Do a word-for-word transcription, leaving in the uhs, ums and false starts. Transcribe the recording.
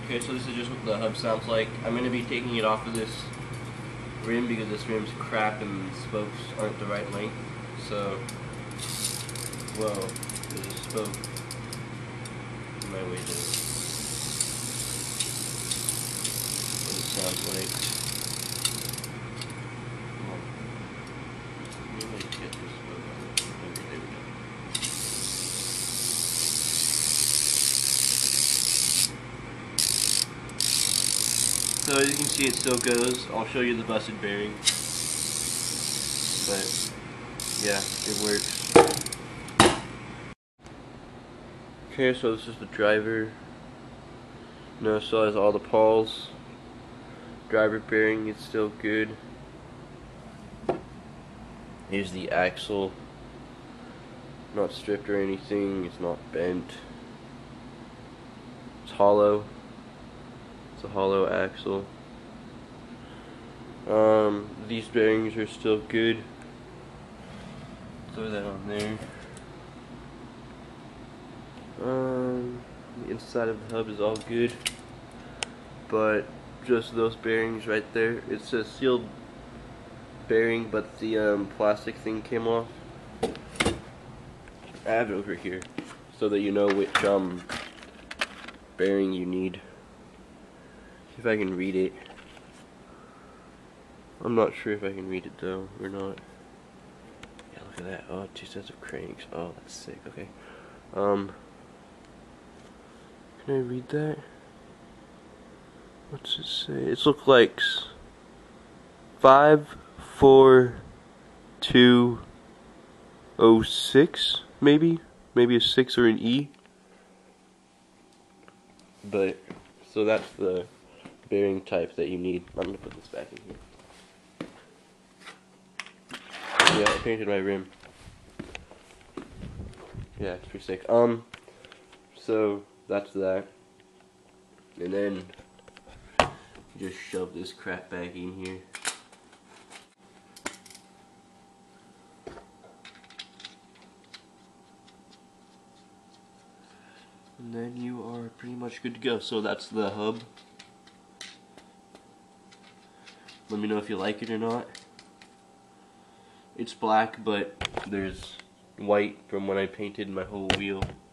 Okay, so this is just what the hub sounds like. I'm going to be taking it off of this rim because this rim's crap and the spokes aren't the right length. So, whoa, there's a spoke in my way there. What it sounds like. Come on. Let me like get this spoke on it. Okay, there we go. So as you can see, it still goes. I'll show you the busted bearing. But yeah, it works. Okay, so this is the driver. No, still has all the pawls. Driver bearing is still good. Here's the axle. Not stripped or anything. It's not bent. It's hollow. It's a hollow axle. Um, these bearings are still good. Throw that on there. Um, the inside of the hub is all good, but just those bearings right there. It's a sealed bearing, but the um, plastic thing came off. I have it over here so that you know which um bearing you need. See if I can read it. I'm not sure if I can read it though or not. Yeah, look at that. Oh, two sets of cranks. Oh, that's sick. Okay. Um, can I read that? What's it say? It looks like five four two oh six, maybe, maybe a six or an E. But so that's the bearing type that you need. I'm gonna put this back in here. Yeah, I painted my rim. Yeah, it's pretty sick. Um, so that's that, and then just shove this crap back in here. And then you are pretty much good to go. So that's the hub. Let me know if you like it or not. It's black, but there's white from when I painted my whole wheel.